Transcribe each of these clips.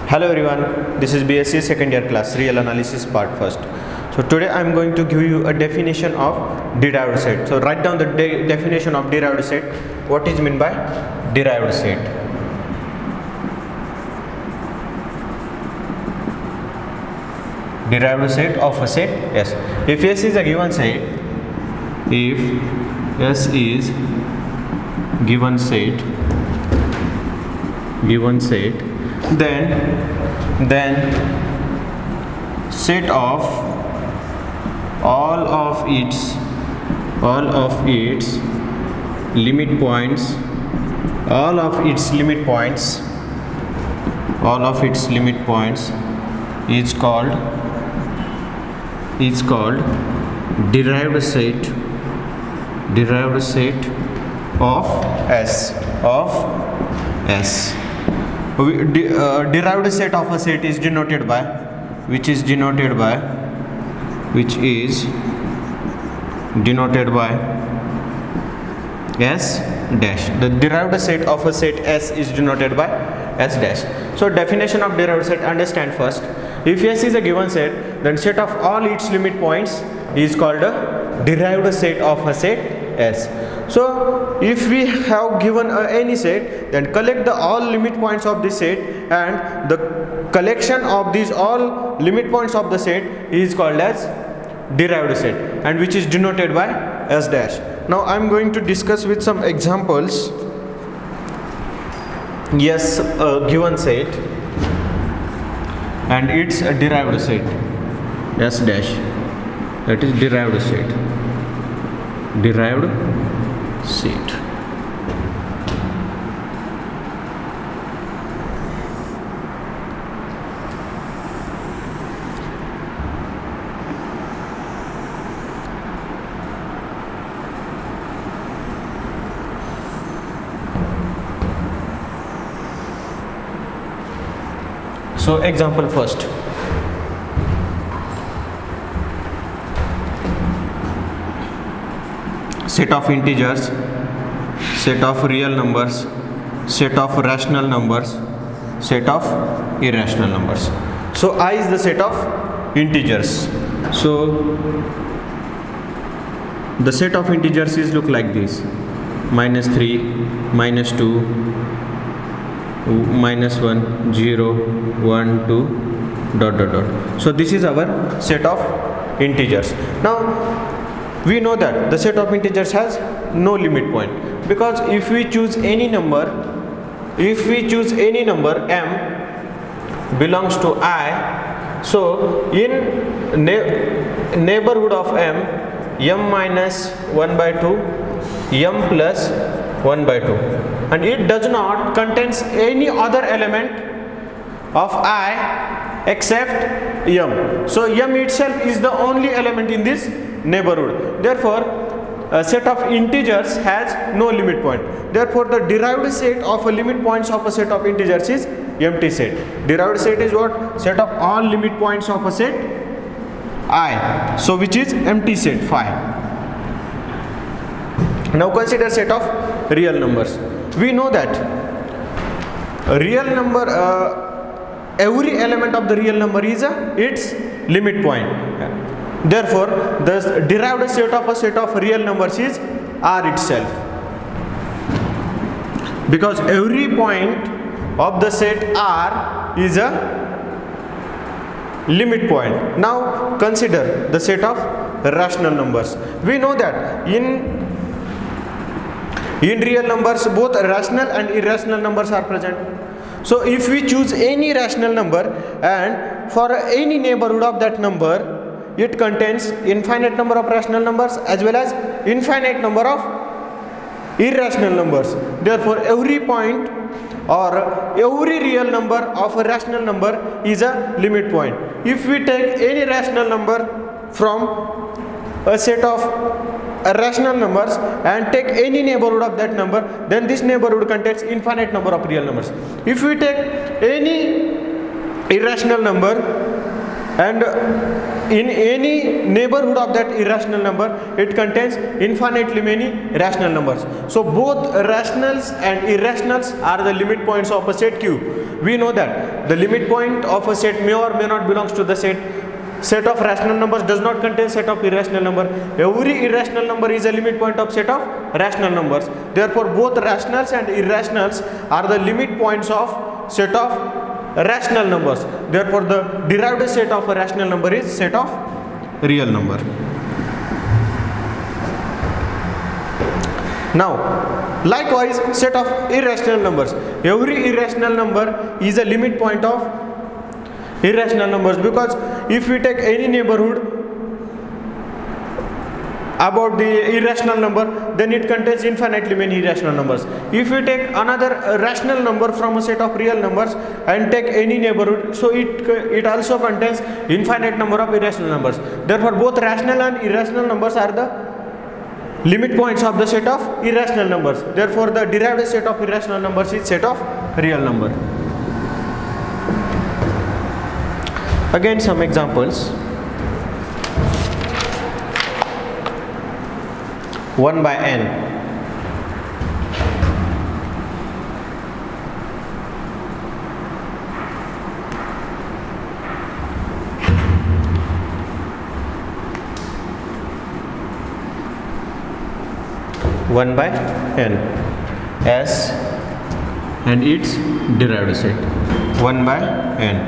Hello everyone, this is BSc second year class real analysis part first. So today I am going to give you a definition of derived set. So write down the definition of derived set. What is meant by derived set? Derived set of a set S. If S is a given set, if S is given set, then set of all of its limit points is called derived set of S. Derived set of a set is denoted by S dash. The derived set of a set S is denoted by S dash. So definition of derived set, understand first. If S is a given set, then set of all its limit points is called a derived set of a set S. So if we have given any set, then collect the all limit points of this set, and the collection of these all limit points of the set is called as derived set, and which is denoted by S dash. Now I am going to discuss with some examples. Yes, a given set and it's a derived set S dash, that is derived set. So example first. Set of integers, set of real numbers, set of rational numbers, set of irrational numbers. So I is the set of integers. So the set of integers is look like this: -3, -2, -1, 0, 1, 2, ... So this is our set of integers. Now we know that the set of integers has no limit point, because if we choose any number m belongs to I, so in neighborhood of m minus 1 by 2, m plus 1 by 2, and it does not contains any other element of I except m. So m itself is the only element in this neighborhood. Therefore a set of integers has no limit point. Therefore the derived set of a limit points of a set of integers is empty set. Derived set is what? Set of all limit points of a set I, so which is empty set phi. Now consider set of real numbers. We know that a real number, every element of the real number is its limit point. Therefore the derived set of a set of real numbers is R itself, because every point of the set R is a limit point. Now consider the set of rational numbers. We know that in real numbers both rational and irrational numbers are present. So if we choose any rational number, and for any neighborhood of that number, it contains infinite number of rational numbers as well as infinite number of irrational numbers. Therefore every point or every real number of a rational number is a limit point. If we take any rational number from a set of rational numbers and take any neighborhood of that number, then this neighborhood contains infinite number of real numbers. If we take any irrational number and in any neighborhood of that irrational number, it contains infinitely many rational numbers. So both rationals and irrationals are the limit points of a set Q. We know that the limit point of a set may or may not belongs to the set of rational numbers does not contain set of irrational number. Every irrational number is a limit point of set of rational numbers. Therefore both rationals and irrationals are the limit points of set of rational numbers. Therefore the derived set of a rational number is set of real number. Now likewise set of irrational numbers. Every irrational number is a limit point of irrational numbers, because if we take any neighborhood about the irrational number, then it contains infinitely many irrational numbers. If we take another rational number from a set of real numbers and take any neighborhood, so it also contains infinite number of irrational numbers. Therefore both rational and irrational numbers are the limit points of the set of irrational numbers. Therefore the derived set of irrational numbers is set of real number. Again some examples. 1 by n. One by n S and its derived set. 1 by n.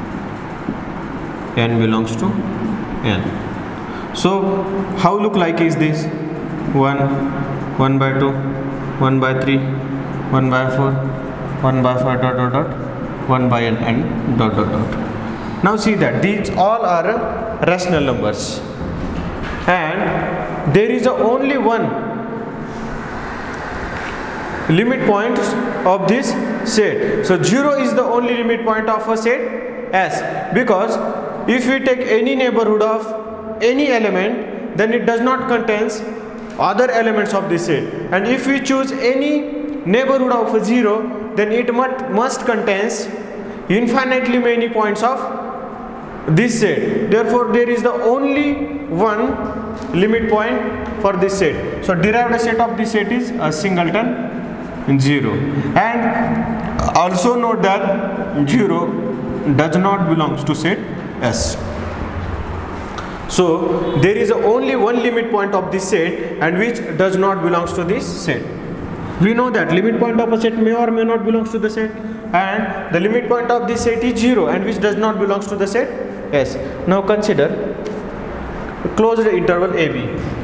N belongs to n. So how look like is this? 1, 1 by 2, 1 by 3, 1 by 4, 1 by 5 dot dot dot, 1 by n and dot dot dot. Now see that these all are rational numbers, and there is only one limit point of this set. So 0 is the only limit point of a set S, because if we take any neighborhood of any element, then it does not contains other elements of this set, and if we choose any neighborhood of a 0, then it must contains infinitely many points of this set. Therefore there is the only one limit point for this set. So derived set of this set is a singleton 0, and also note that 0 does not belongs to set S. So there is only one limit point of this set, and which does not belongs to this set. We know that limit point of a set may or may not belongs to the set, and the limit point of this set is 0, and which does not belongs to the set S. Now consider closed interval AB.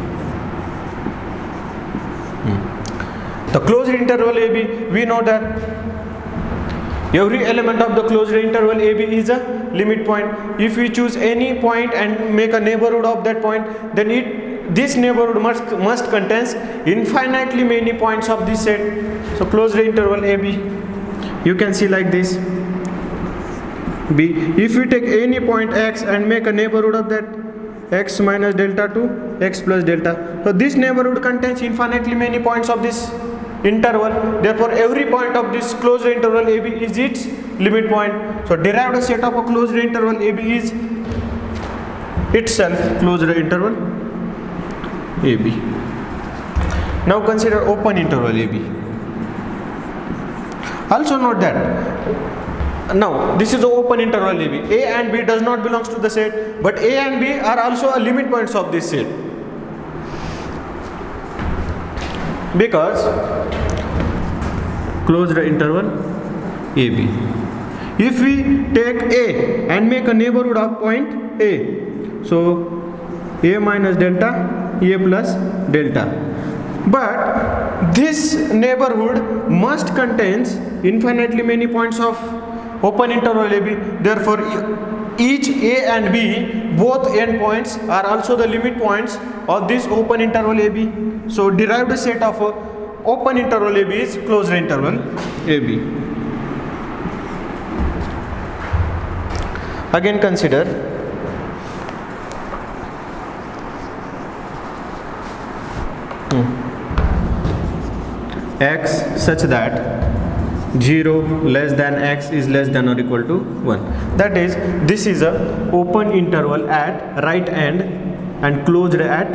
The closed interval AB, we know that every element of the closed interval AB is a limit point. If we choose any point and make a neighborhood of that point, then this neighborhood must contains infinitely many points of this set. So closed interval AB, you can see like this. B, if we take any point x and make a neighborhood of that x minus delta to x plus delta, so this neighborhood contains infinitely many points of this interval. Therefore every point of this closed interval AB is its limit point. So derived set of a closed interval AB is itself closed interval AB. Now consider open interval AB. Also note that now this is the open interval AB. A and B does not belongs to the set, but A and B are also a limit points of this set, because closed interval AB. If we take A and make a neighborhood of point A, so A minus delta, A plus delta, but this neighborhood must contains infinitely many points of open interval AB. Therefore each A and B, both endpoints are also the limit points of this open interval AB. So derived set of open interval AB is closed interval AB. Again consider x such that 0 less than x is less than or equal to 1. That is, this is a open interval at right end and closed at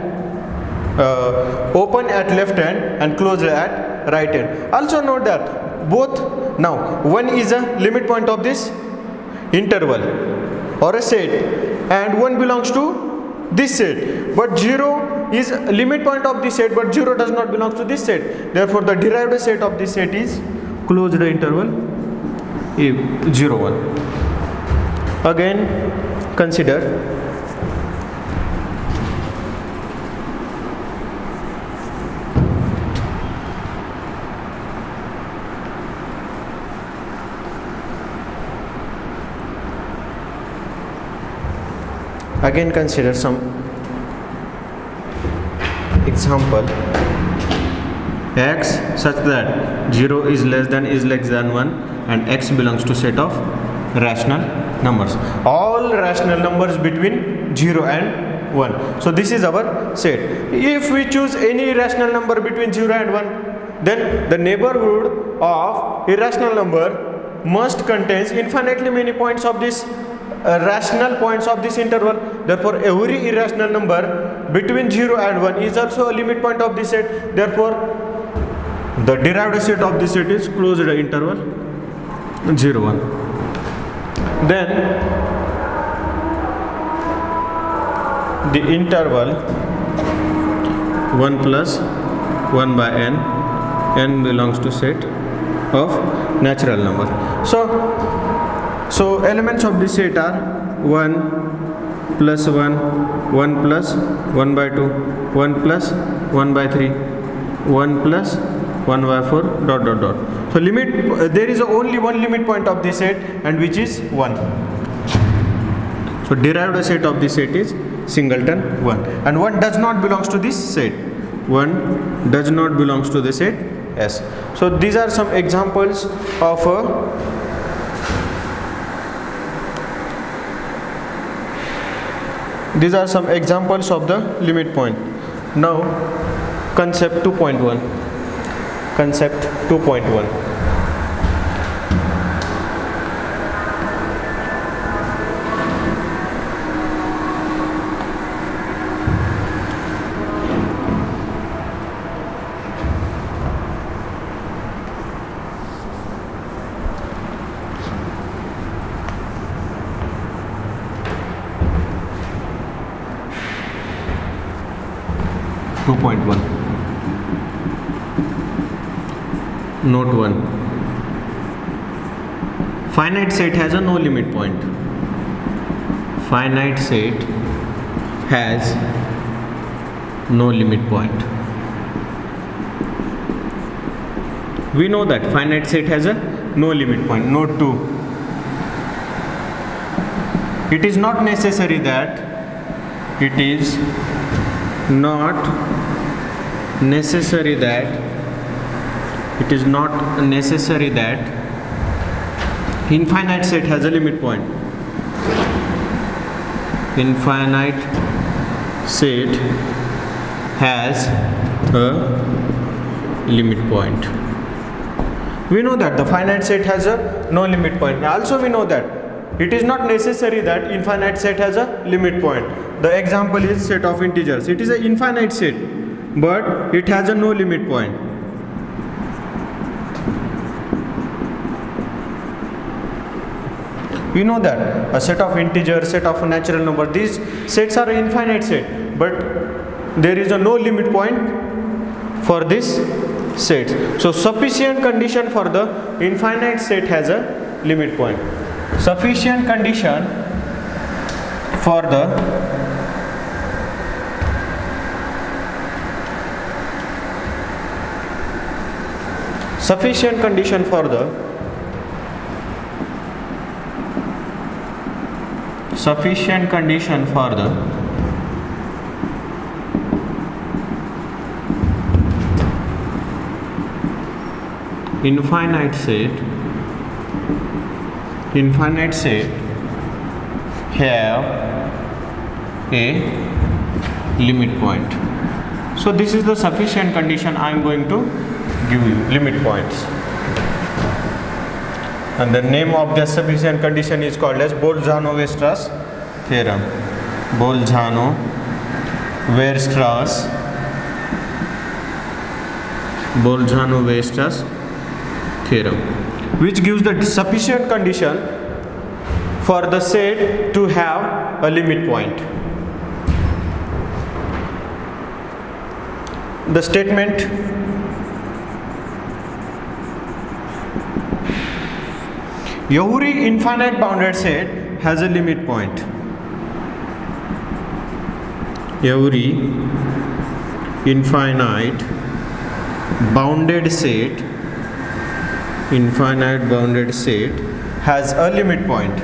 open at left hand and closed at right hand. Also note that both, now 1 is a limit point of this interval or a set and 1 belongs to this set, but 0 is a limit point of this set, but 0 does not belong to this set. Therefore the derived set of this set is closed interval 0 1. Again consider some example. X such that 0 is less than 1 and x belongs to set of rational numbers, all rational numbers between 0 and 1. So this is our set. If we choose any rational number between 0 and 1, then the neighborhood of irrational number must contains infinitely many points of this rational points of this interval. Therefore every irrational number between 0 and 1 is also a limit point of this set. Therefore the derived set of this set is closed interval 0 1. Then the interval 1 plus 1 by n belongs to set of natural number. So elements of this set are 1 plus 1, 1 plus 1 by 2, 1 plus 1 by 3, 1 plus 1 by 4 dot dot dot. So limit, there is only one limit point of this set and which is 1. So derived set of this set is singleton 1, and 1 does not belongs to this set. 1 does not belongs to the set S. So these are some examples of these are some examples of the limit point. Now concept 2.1. Concept 2.1. Note 1. Finite set has a no limit point. Finite set has no limit point. We know that finite set has a no limit point. Note 2. It is not necessary that infinite set has a limit point. Infinite set has a limit point. We know that the finite set has a no limit point. Also we know that it is not necessary that infinite set has a limit point. The example is set of integers. It is an infinite set, but it has a no limit point. We know that a set of integers, set of a natural number, these sets are an infinite set, but there is a no limit point for this set. So sufficient condition for the infinite set has a limit point. Sufficient condition for the infinite set have a limit point. So this is the sufficient condition I am going to give you, limit points. and the name of the sufficient condition is called as Bolzano-Weierstrass theorem. Bolzano-Weierstrass theorem, which gives the sufficient condition for the set to have a limit point. The statement: every infinite bounded set has a limit point. Every infinite bounded set has a limit point.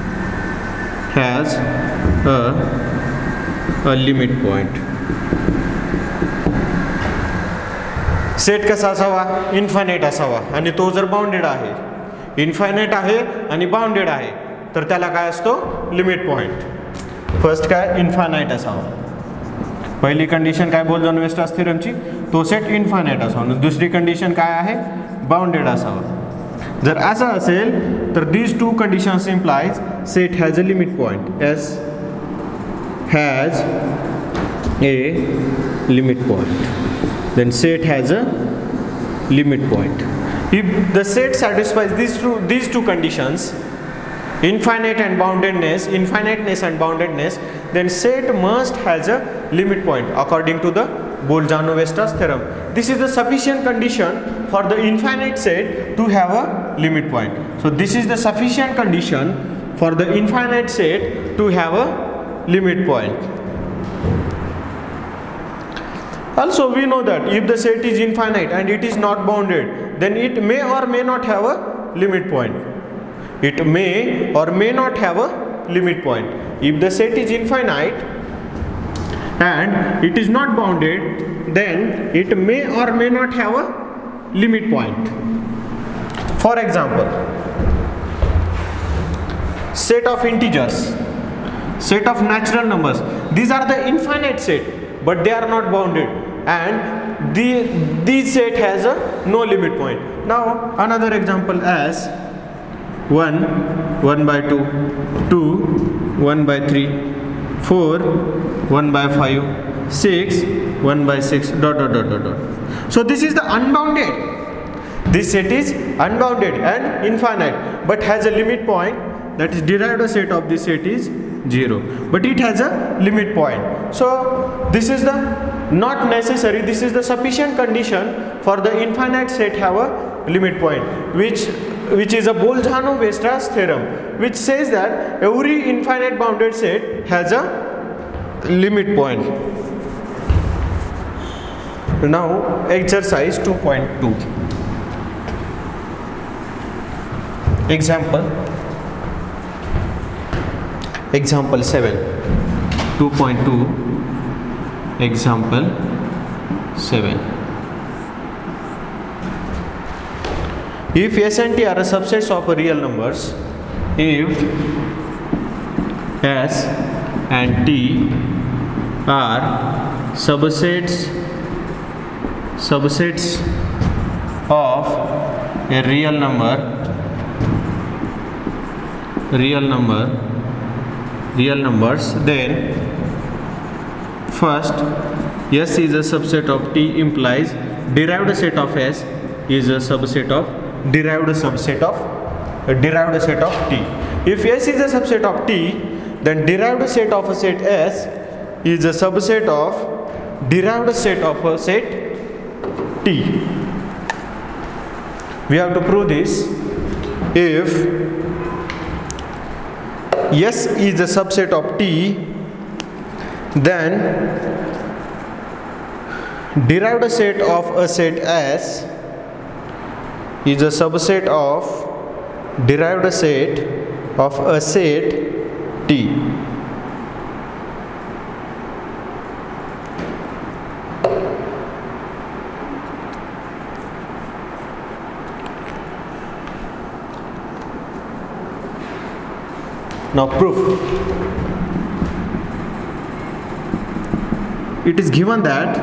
Set कसा असावा? Infinite असावा आणि तो जर bounded आहे, infinite आहे आणि bounded आहे, तर त्याला काय असतो? Limit point. फर्स्ट काय? इन्फायनाइट असावा. पहिली कंडिशन काय बोल्झनो-वेierstrass थेरमची? तो सेट इन्फायनाइट असावा. दुसरी कंडिशन काय आहे? बाउंडेड असावा. जर असं असेल तर these two conditions implies set has a limit point. S has a limit point. Then set has a limit point. If the set satisfies these two conditions, infiniteness and boundedness, then set must has a limit point according to the Bolzano-Weierstrass theorem. This is the sufficient condition for the infinite set to have a limit point. So this is the sufficient condition for the infinite set to have a limit point. Also, we know that if the set is infinite and it is not bounded, then it may or may not have a limit point. It may or may not have a limit point. If the set is infinite and it is not bounded, then it may or may not have a limit point. For example, set of integers, set of natural numbers, these are the infinite set, but they are not bounded, and this set has a no limit point. Now another example as 1 1 by 2, 2 1 by 3, 4 1 by 5, 6 1 by 6, dot dot dot dot dot. So this is the unbounded. This set is unbounded and infinite, but has a limit point, that is derived set of this set is 0, but it has a limit point. So this is the not necessary, this is the sufficient condition for the infinite set have a limit point, which is a Bolzano-Weierstrass theorem, which says that every infinite bounded set has a limit point. Now exercise 2.2. Example 7. 2.2. Example 7. If S and T are a subsets of real numbers, if S and T are subsets of a real numbers, then first S is a subset of T implies derived set of S is a subset of derived set of T. If S is a subset of T, then derived set of a set S is a subset of derived set of a set T. We have to prove this. If S is a subset of T, then derived set of a set S is a subset of derived set of a set T. Now proof. It is given that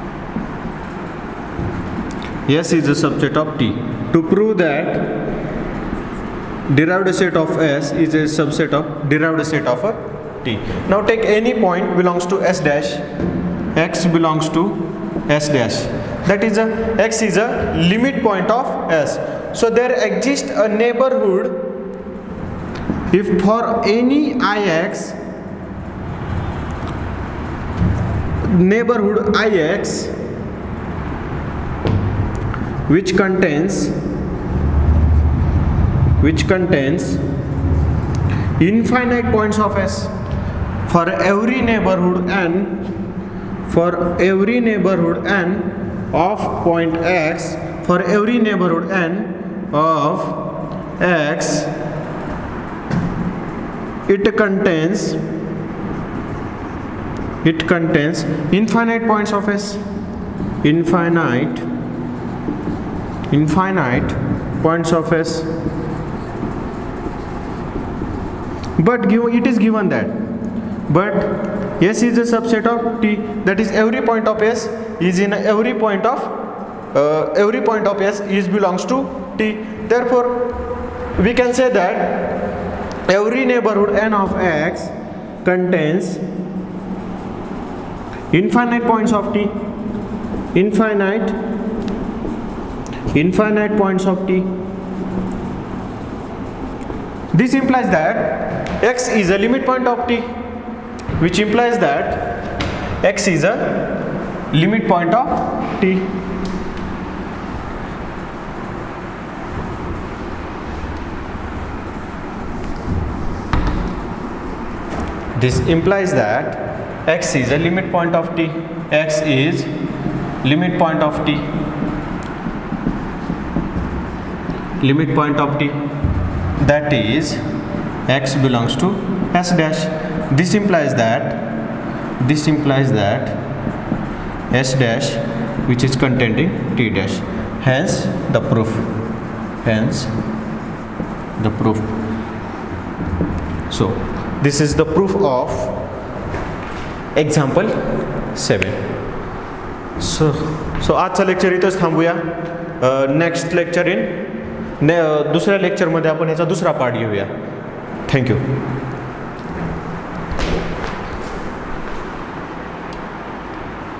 S is a subset of T. To prove that derived set of S is a subset of derived set of a T. Now take any point belongs to S dash, X belongs to S dash. That is X is a limit point of S. So there exists a neighborhood if for any Ix, neighborhood Ix which contains infinite points of S. For every neighborhood n, of point X, for every neighborhood n of X, it contains infinite points of S, infinite points of S. But it is given that S is a subset of T, that is every point of S is in every point of S is belongs to T. Therefore we can say that every neighborhood n of X contains infinite points of T, infinite points of T. This implies that X is a limit point of T, which implies that X is a limit point of T. This implies that X is a limit point of T. X is limit point of T. Limit point of T. That is X belongs to S dash. This implies that S dash which is contained in T dash. Hence the proof. So this is the proof of example 7. So आजचा lecture इथंच थांबूया. Next lecture दुसऱ्या लेक्चरमध्ये आपण याचा दुसरा part घेऊया. Thank you.